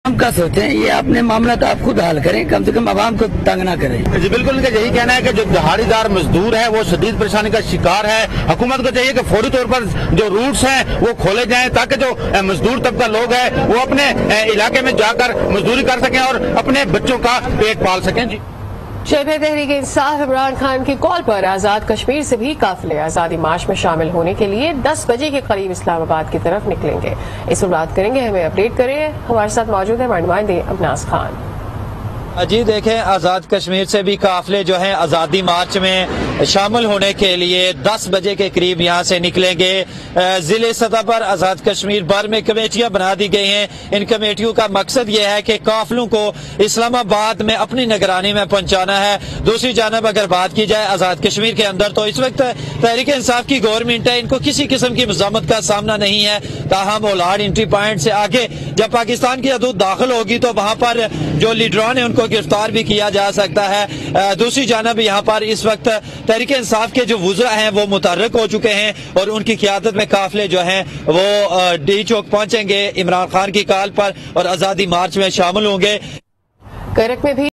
ہم کا سوچیں یہ اپنے معاملات آپ خود حل کریں، کم سے کم عوام کو تنگ نہ کریں۔ جی بالکل، ان کا یہی کہنا ہے کہ جو دہاڑی دار مزدور ہے وہ شدید پریشانی کا شکار ہے۔ حکومت کو چاہیے کہ فوری طور پر جو روٹس ہیں وہ کھولے جائیں تاکہ جو مزدور طبقہ لوگ ہیں وہ اپنے علاقے میں جا کر مزدوری کر سکیں اور اپنے بچوں کا پیٹ پال سکیں۔ جی شہر تحریک انصاف عمران خان کی کال پر آزاد کشمیر سے بھی قافلے آزادی مارچ میں شامل ہونے کے لیے 10 بجے کے قریب اسلام آباد کی طرف نکلیں گے۔ اس پر بات کریں گے، ہمیں اپڈیٹ کریں۔ ہمارے ساتھ موجود ہیں نمائندے ابناس خان۔ جی دیکھیں، آزاد کشمیر سے بھی قافلے جو ہیں آزادی مارچ میں شامل ہونے کے لیے 10 بجے کے قریب یہاں سے نکلیں گے۔ ضلع سطح پر آزاد کشمیر بھر میں کمیٹیاں بنا دی گئی ہیں۔ ان کمیٹیوں کا مقصد یہ ہے کہ قافلوں کو اسلام آباد میں اپنی نگرانی میں پہنچانا ہے۔ دوسری جانب اگر بات کی جائے آزاد کشمیر کے اندر تو اس وقت تحریک انصاف کی گورنمنٹ ہے، ان کو کسی قسم کی مزاحمت کا سامنا نہیں ہے۔ تاہم اولاد انٹری پوائنٹ سے آگے جب پاکستان کی حدود داخل ہوگی تو وہاں پر جو لیڈران ہیں ان کو گرفتار بھی کیا جا سکتا ہے۔ دوسری جانب یہاں پر اس وقت تحریک انصاف کے جو وزراء ہیں وہ متحرک ہو چکے ہیں اور ان کی قیادت میں قافلے جو ہیں وہ ڈی چوک پہنچیں گے عمران خان کی کال پر اور آزادی مارچ میں شامل ہوں گے۔ کرک میں بھی